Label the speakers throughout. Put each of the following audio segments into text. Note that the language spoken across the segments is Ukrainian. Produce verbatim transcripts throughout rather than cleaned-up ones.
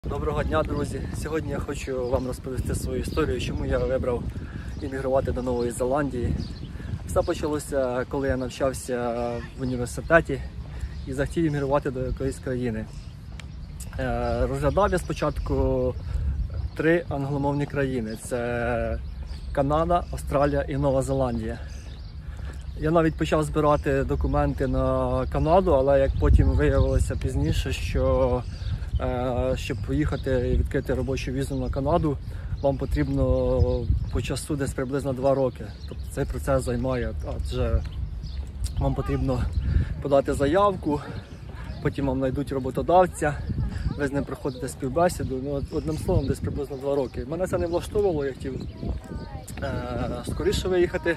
Speaker 1: Доброго дня, друзі! Сьогодні я хочу вам розповісти свою історію, чому я вибрав іммігрувати до Нової Зеландії. Все почалося, коли я навчався в університеті і захотів іммігрувати до якоїсь країни. Розглядав я спочатку три англомовні країни – це Канада, Австралія і Нова Зеландія. Я навіть почав збирати документи на Канаду, але як потім виявилося пізніше, що щоб поїхати і відкрити робочу візу на Канаду, вам потрібно по часу десь приблизно два роки. Тобто цей процес займає, адже вам потрібно подати заявку, потім вам знайдуть роботодавця, ви з ним проходите співбесіду. Ну, одним словом, десь приблизно два роки. Мене це не влаштовувало, я хотів е, скоріше виїхати.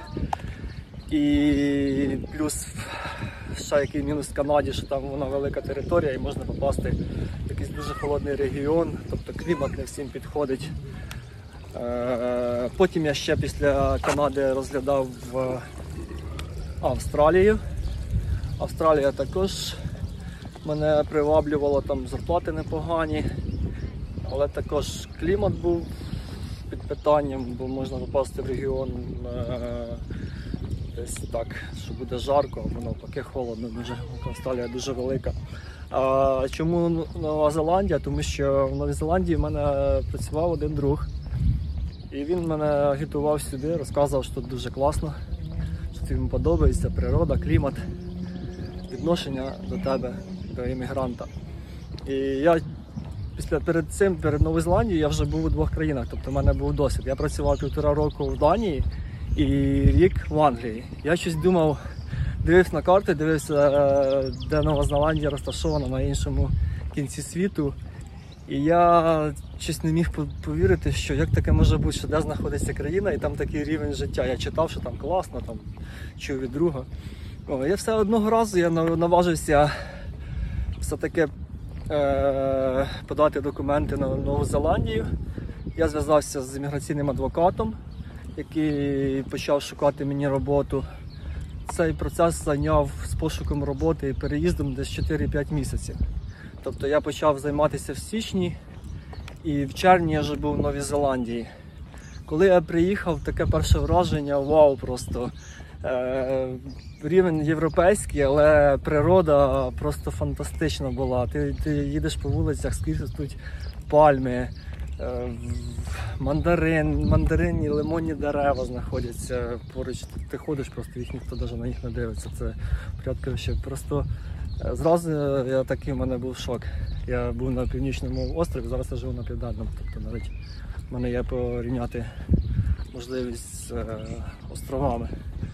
Speaker 1: І плюс ще який мінус в Канаді, що там вона велика територія і можна попасти в якийсь дуже холодний регіон, тобто клімат не всім підходить. Потім я ще після Канади розглядав Австралію. Австралія також мене приваблювала, там зарплати непогані, але також клімат був під питанням, бо можна попасти в регіон десь так, що буде жарко, або навпаки холодно, дуже, Австралія дуже велика. А чому Нова Зеландія? Тому що в Новій Зеландії в мене працював один друг. І він мене агітував сюди, розказував, що тут дуже класно, що йому подобається природа, клімат, відношення до тебе, до іммігранта. І я після, перед цим, перед Новою Зеландією, я вже був у двох країнах, тобто в мене був досвід. Я працював півтора року в Данії і рік в Англії. Я щось думав, дивився на карти, дивився, де Нова Зеландія розташована на іншому кінці світу. І я щось не міг повірити, що як таке може бути, що де знаходиться країна і там такий рівень життя. Я читав, що там класно, там чув від друга. О, я все одного разу я наважився все-таки е подати документи на Нову Зеландію. Я зв'язався з імміграційним адвокатом, який почав шукати мені роботу. Цей процес зайняв з пошуком роботи і переїздом десь чотири-п'ять місяців. Тобто я почав займатися в січні і в червні я вже був в Новій Зеландії. Коли я приїхав, таке перше враження, вау просто. Е рівень європейський, але природа просто фантастична була. Ти, ти їдеш по вулицях, скрізь ростуть пальми, мандарин, мандаринні, лимонні дерева знаходяться поруч. Ти ходиш, просто їх ніхто навіть на них не дивиться. Це порядка ще. Просто зразу я такий, в мене був шок. Я був на північному острові, зараз я живу на південному. Тобто навіть в мене є порівняти можливість з е, островами.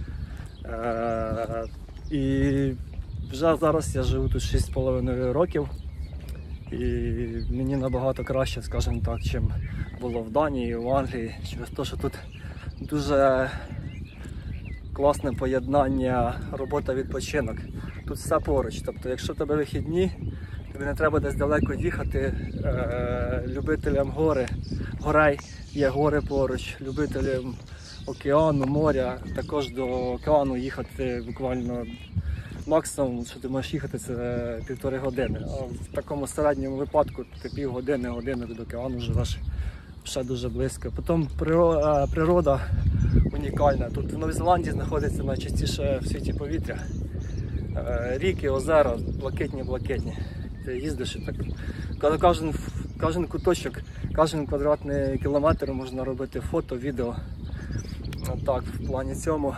Speaker 1: Е, і вже зараз я живу тут шість з половиною років. І мені набагато краще, скажімо так, чим було в Данії, в Англії, через те, що тут дуже класне поєднання робота-відпочинок. Тут все поруч, тобто якщо в тебе вихідні, тобі не треба десь далеко їхати, е любителям гори, горей, є гори поруч, любителям океану, моря, також до океану їхати буквально максимум, що ти можеш їхати, це півтори години. А в такому середньому випадку ти півгодини, годину від океану живеш ще дуже близько. Потім природа унікальна. Тут в Новій Зеландії знаходиться найчистіше в світі повітря. Ріки, озера, блакитні-блакитні. Ти їздиш і так. Кожен, кожен куточок, кожен квадратний кілометр можна робити фото, відео. Так, в плані цьому.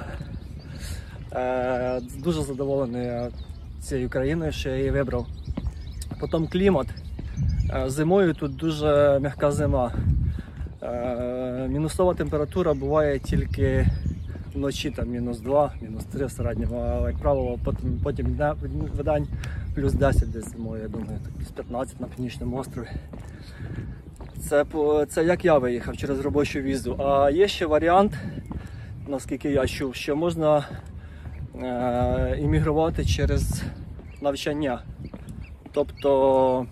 Speaker 1: Е, дуже задоволений цією країною, що я її вибрав. Потім клімат. Е, зимою тут дуже м'яка зима. Е, мінусова температура буває тільки вночі, там мінус два, мінус три в середньому, а як правило потім, потім в день плюс десять десь зимою, я думаю, плюс п'ятнадцять на північному острові. Це, це як я виїхав через робочу візу. А є ще варіант, наскільки я чув, що можна е, іммігрувати через навчання. Тобто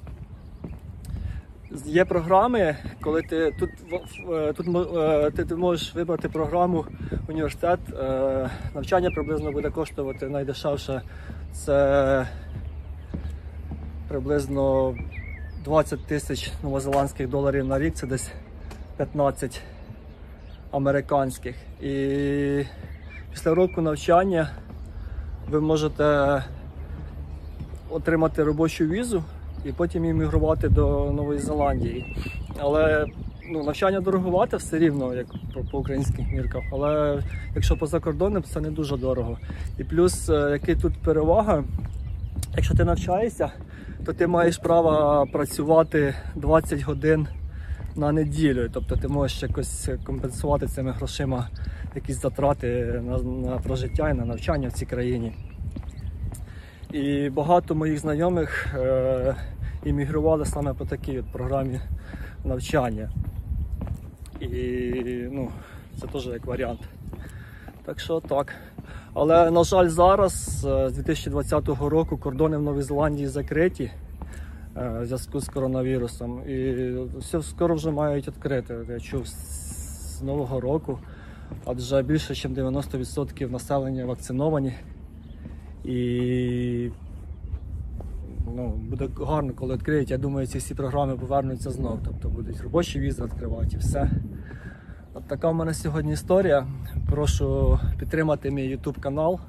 Speaker 1: є програми, коли ти тут, тут ти, ти можеш вибрати програму університет, е, навчання приблизно буде коштувати найдешевше, це приблизно двадцять тисяч новозеландських доларів на рік, це десь п'ятнадцять американських. І після року навчання ви можете отримати робочу візу і потім іммігрувати до Нової Зеландії. Але ну, навчання дороговате все рівно, як по, по українських мірках. Але якщо поза кордоном, це не дуже дорого. І плюс, яка тут перевага, якщо ти навчаєшся, то ти маєш право працювати двадцять годин на неділю. Тобто ти можеш якось компенсувати цими грошима якісь затрати на, на прожиття і на навчання в цій країні. І багато моїх знайомих е, іммігрували саме по такій от програмі навчання. І ну, це теж як варіант. Так що так. Але, на жаль, зараз, з дві тисячі двадцятого року, кордони в Новій Зеландії закриті в зв'язку з коронавірусом. І все скоро вже мають відкрити, я чув, з нового року. Адже більше ніж дев'яносто відсотків населення вакциновані. І ну, буде гарно, коли відкриють. Я думаю, ці всі програми повернуться знов. Тобто будуть робочі візи відкривати і все. От така в мене сьогодні історія. Прошу підтримати мій YouTube канал.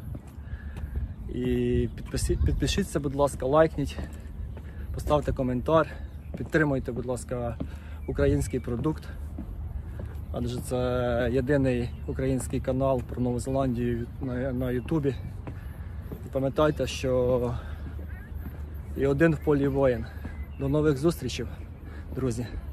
Speaker 1: І підпишіться, будь ласка, лайкніть, поставте коментар. Підтримуйте, будь ласка, український продукт. Адже це єдиний український канал про Нову Зеландію на Ютубі. І пам'ятайте, що і один в полі воїн. До нових зустрічей, друзі!